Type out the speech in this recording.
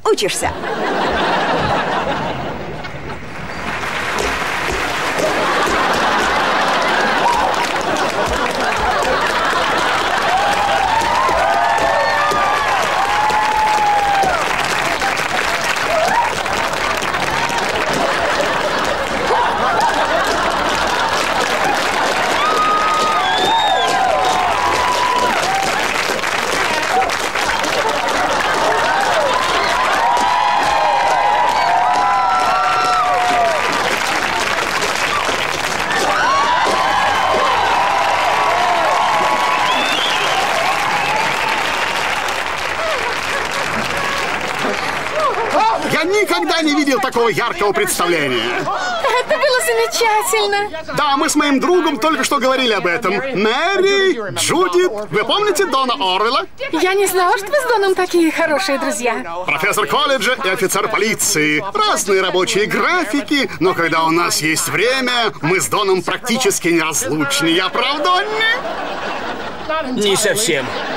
учишься? Я никогда не видел такого яркого представления. Это было замечательно. Да, мы с моим другом только что говорили об этом. Мэри, Джудит, вы помните Дона Орвелла? Я не знала, что вы с Доном такие хорошие друзья. Профессор колледжа и офицер полиции. Разные рабочие графики, но когда у нас есть время, мы с Доном практически неразлучны. Я прав, Донни? Не совсем.